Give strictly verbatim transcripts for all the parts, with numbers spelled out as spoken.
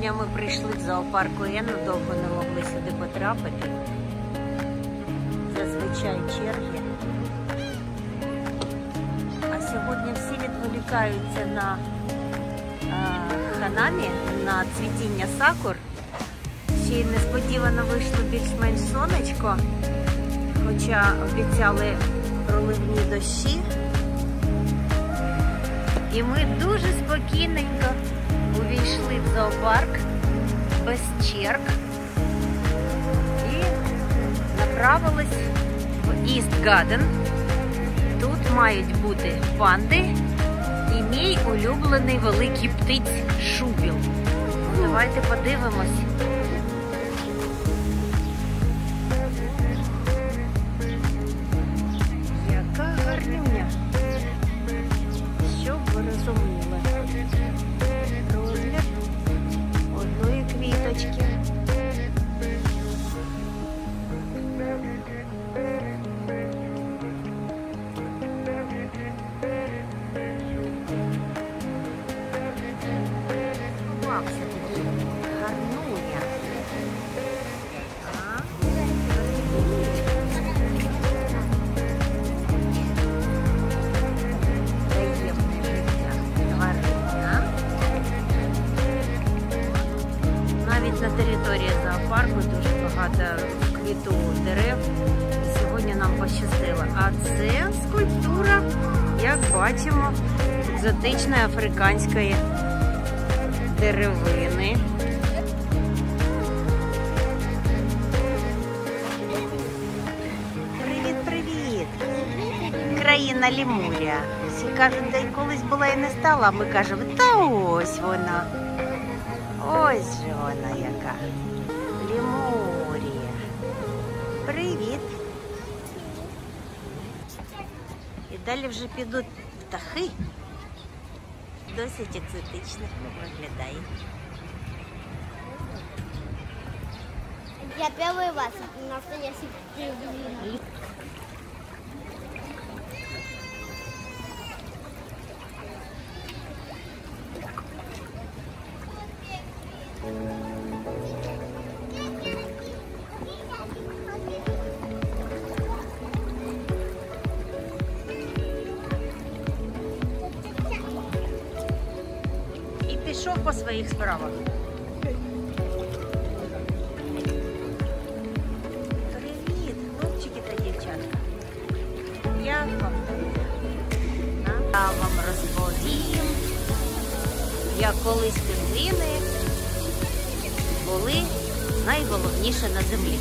Сьогодні ми прийшли в зоопарк Уенну, довго не могли сюди потрапити. Зазвичай черги. А сьогодні всі відволікаються на а, ханамі, на цвітіння сакур. Ще й несподівано вийшло більш-менш сонечко, хоча обіцяли проливні дощі. І ми дуже спокійненько увійшли в зоопарк без черг і направились в Іст Гаден. Тут мають бути панди і мій улюблений великий птиць шубіл. Давайте подивимось. Яка гарнюня. Щоб ви розуміли. Розмір одної квіточки. Вау, все-таки гарнуня. А? Навіть на території зоопарку дуже багато квіту дерев. І сьогодні нам пощастило. А це скульптура, як бачимо, екзотичної африканської деревини. Привіт-привіт! Країна Лемурія. Всі кажуть, де колись була і не стала, а ми кажемо, та ось вона. Ось же вона яка. Лемурія. Привіт. І далі вже підуть птахи. Досить екзотично виглядає. Я первый раз, потому что я себе. І пішов по своїх справах. Привіт, хлопчики та дівчатка. Як вам? Я вам розповім, як колись пінгвіни були найголовніше на землі.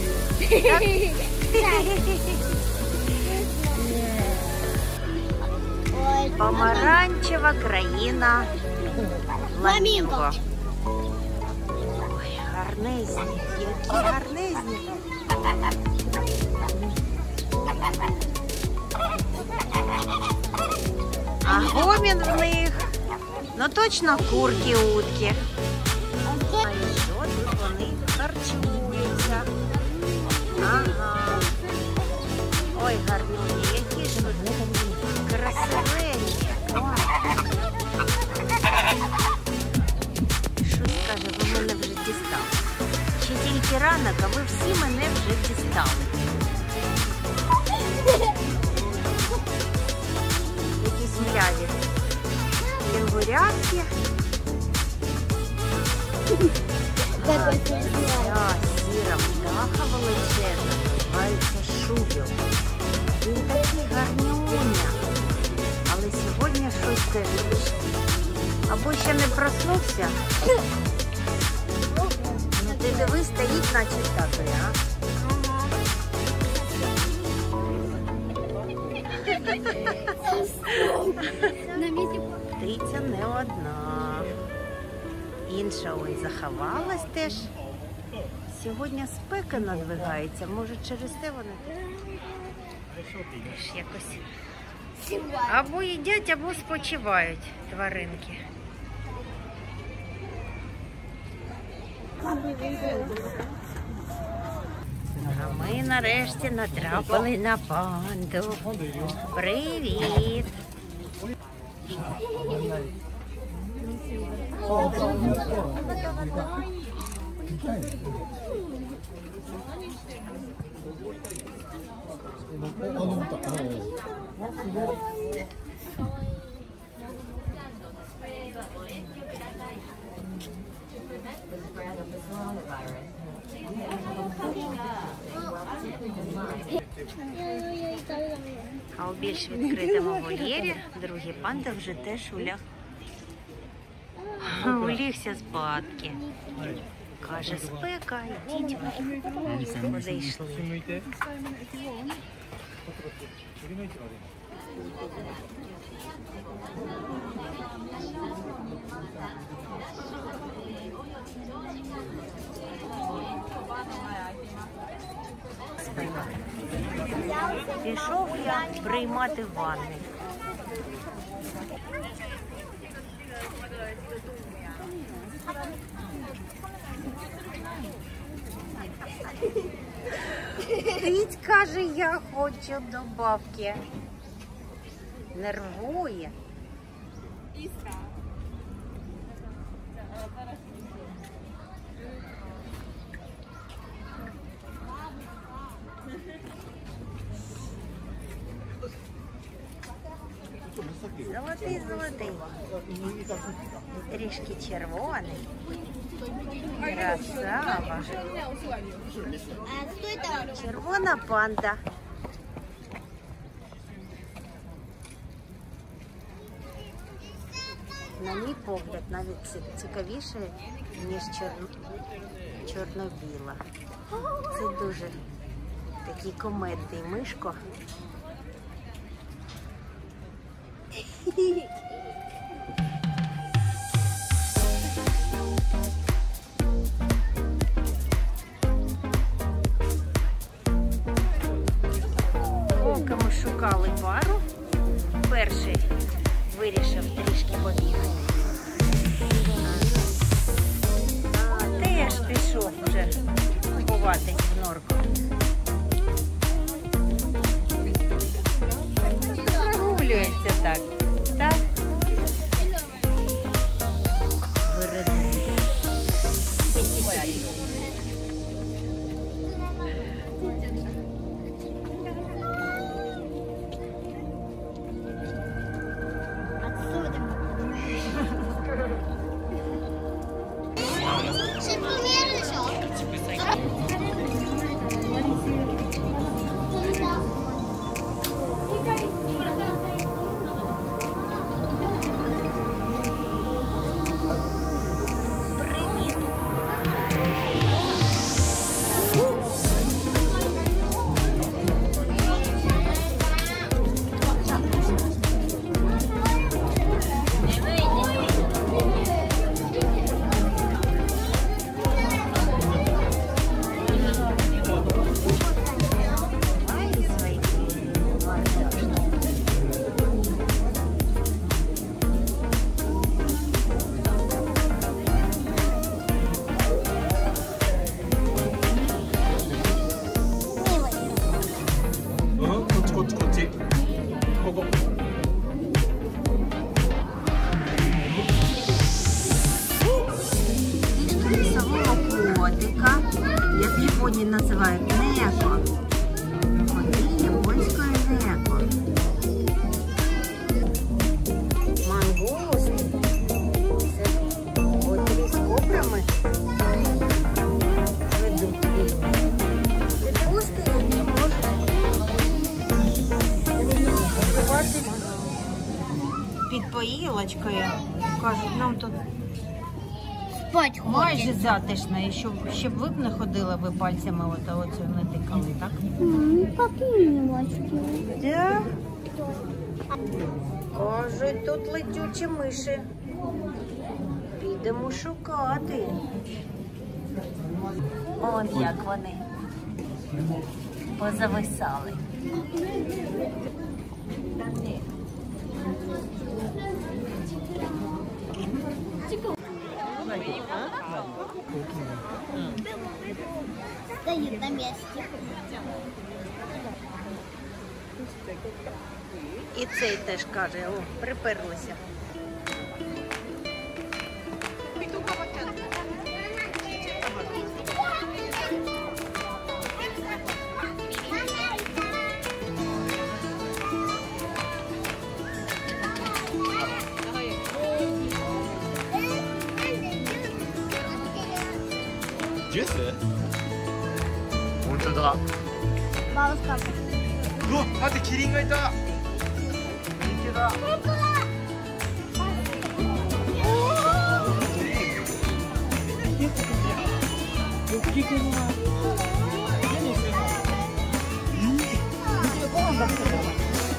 Так? Помаранчева країна Фламінго. Ой, гарнезні, які гарнезні. А гомін в них, ну точно курки, утки. А і що тут вони харчуються? Ага. Ой, гарнюні, які ж вони красивенні. Щось каже, ви мене вже дістали. Ще тільки ранок, а ви всі мене вже дістали. Якісь мляві кенгурятки. А ця сіра птаха величезна, називається шубіл. Він такий гарнюня. Але сьогодні щось теж або ще не проснувся. Ну ти дивись, стоїть наче статуя, а? Птиця не одна. Інша ой заховалась теж. Сьогодні спека надвигається, може через те вони теж якось або їдять, або спочивають тваринки. А ми нарешті натрапили на панду. Привіт! А у більш відкритому вольєрі другий панда вже теж уляг. Улігся спадки. Каже, спека, йдіть ви. Зайшли. Пішов я приймати ванни. Кить каже, я хочу до бабки. Нервує. Золотий, золотий. Трішки червоний. Красава. А кто это? Червона панда. На мій погляд, навіть цікавіше, ніж чор... чорно-біла. Це дуже такий кумедний мишко. Поки ми шукали пару, перший вирішив трішки побігати. А теж пішов вже ховати в норку. Прогулюється так. Так? Виразний. Котика, як в Японії називають неко. Котик японською неко. Мангуст. Це котрі з кобрами ведуть війну. Відпусти не можуть вбивати під поїлочкою. Кажуть, нам тут Спать майже затишно, і щоб, щоб ви б не ходили, ви пальцями от, оцю не тикали, так? Ну, какие милочки. Да. Кажуть, тут летючі миші. Підемо шукати. Он як вони позависали. Стоит на месте. І цей теж каже, о, приперлися. ジュース本当だ。 マウスカップ。 うわ、待って、キリンがいた。本当だ。 本当だ。 大きくない。ご飯出してる。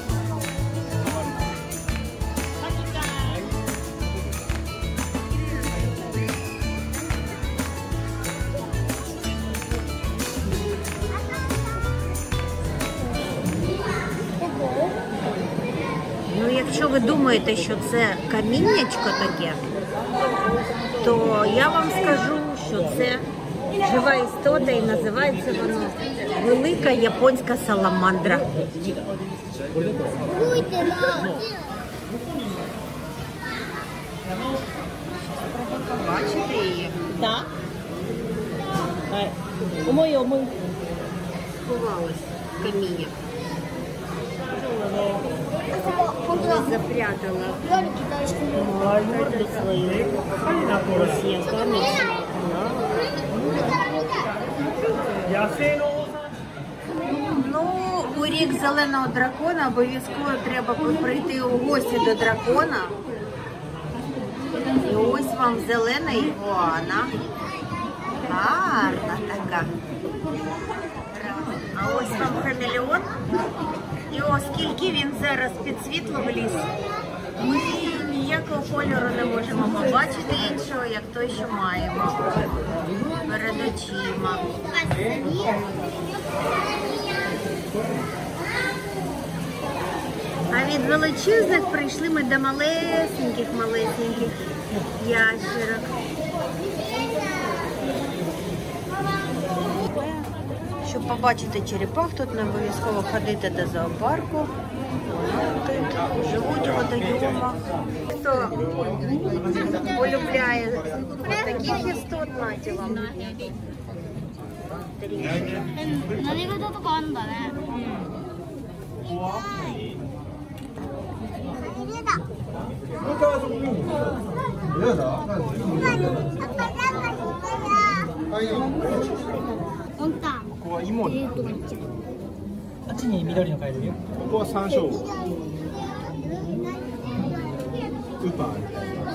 Ну, якщо ви думаєте, що це каміннячко таке, то я вам скажу, що це жива істота і називається воно велика японська саламандра. Бачите її? Так. Омий, омий. Сховалась в каміння. Запрятала морду свою. Ось є камінь. Ну, у рік зеленого дракона обов'язково треба прийти у гості до дракона. І ось вам зелена ігуана. Гарна така. А ось вам хамелеон. І оскільки він зараз під світло вліз, ми ніякого кольору не можемо побачити іншого, як той, що маємо перед очима. А від величезних прийшли ми до малесеньких-малесеньких ящерок. Щоб побачити черепах, тут не обов'язково ходити до зоопарку. Тут живуть в водойомах. Хто полюбляє таких істот, наті вам. 何事とかあんだね。 ここはイモリ。 あっちに緑のカエルいるよ。 ここはサンショウウオ。ウーパー。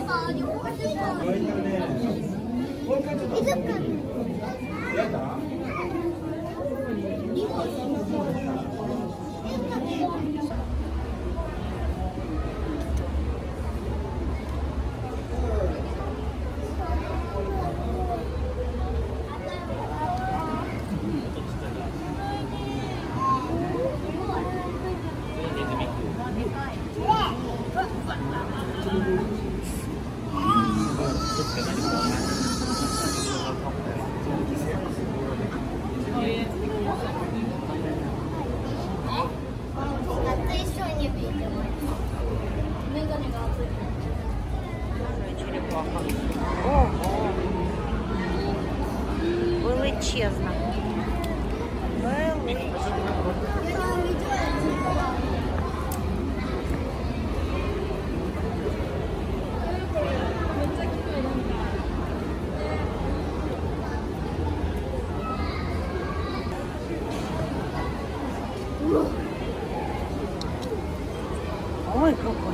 Ого! Величезна. Величезна. Ой, какой!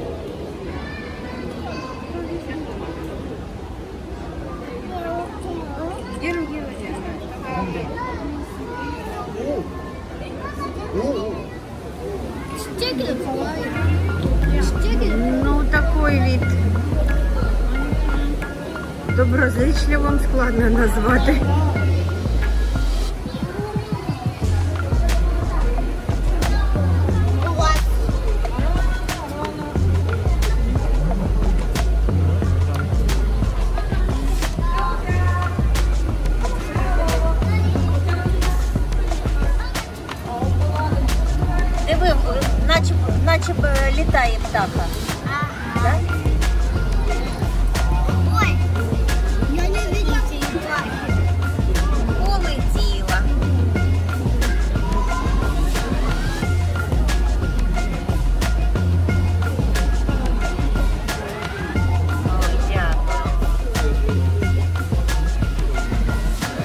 Геру, геру, геру. Ну, такой вид. Доброзичливим складно назвати. Диви, наче, наче б літає птаха. Да? Ой, я не видела. Полетіла. Ой, дякую.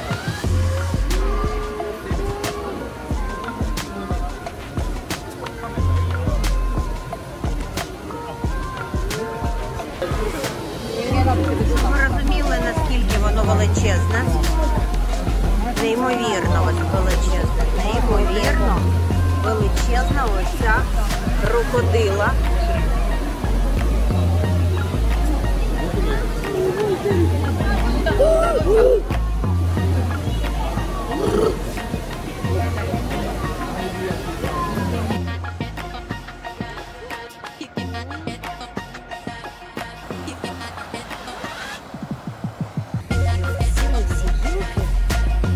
величезне. Неймовірно ось величезне. Неймовірно величезна ось ця крокодила.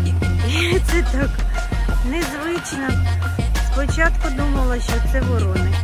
Це так незвично. Спочатку думала, що це ворони.